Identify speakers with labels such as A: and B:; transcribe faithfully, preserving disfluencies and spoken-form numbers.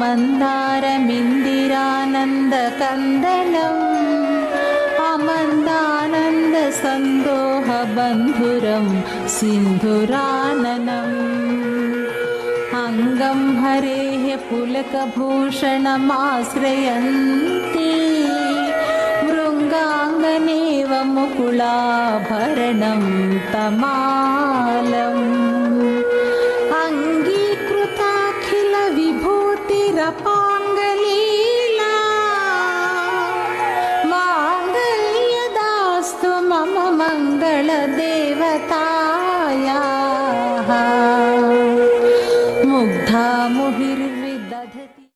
A: मन्दारमिन्दिरानन्दकन्दलम् अमन्दानन्दसन्दोहबन्धुरं सिन्धुराननम् अङ्गं हरेः पुलकभूषणमाश्रयन्ती मृङ्गाङ्गनेव मुकुलाभरणं तमालम् अङ्गीकृताखिलविभूतिरपाङ्गलीला माङ्गल्यदास्तु मम मङ्गलदेवतायाः मुग्धा मुहिर्विदधति।